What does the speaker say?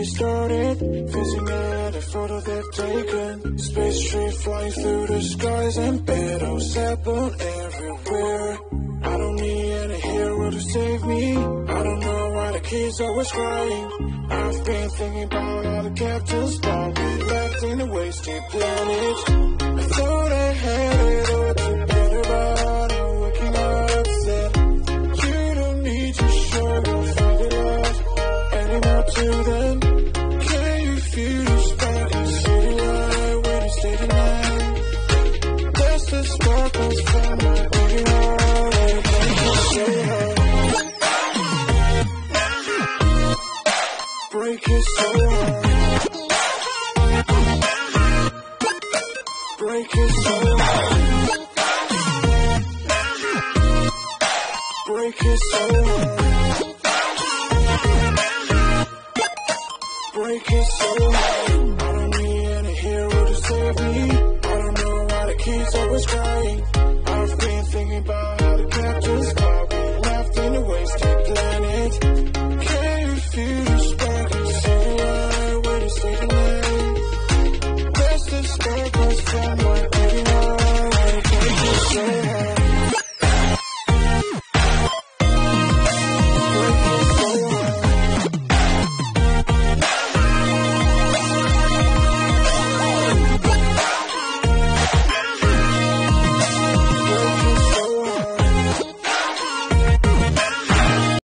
started, facing at a photo they've taken. Space tree flying through the skies and battles happen everywhere. I don't need any hero to save me. I don't know why the kids always crying. I've been thinking about all the captains that we left in a wasted planet. I thought I had it all together, but I'm waking up upset. You don't need to show your fairy love anymore to them. Can you feel the spark in city light when you stay tonight? That's the sparkles from my broken heart. And break it so hard. Break it so hard. Break it so hard. Break it so hard. Break it so hard. I don't need any hero to save me. I don't know why the kids always crying. I've been thinking about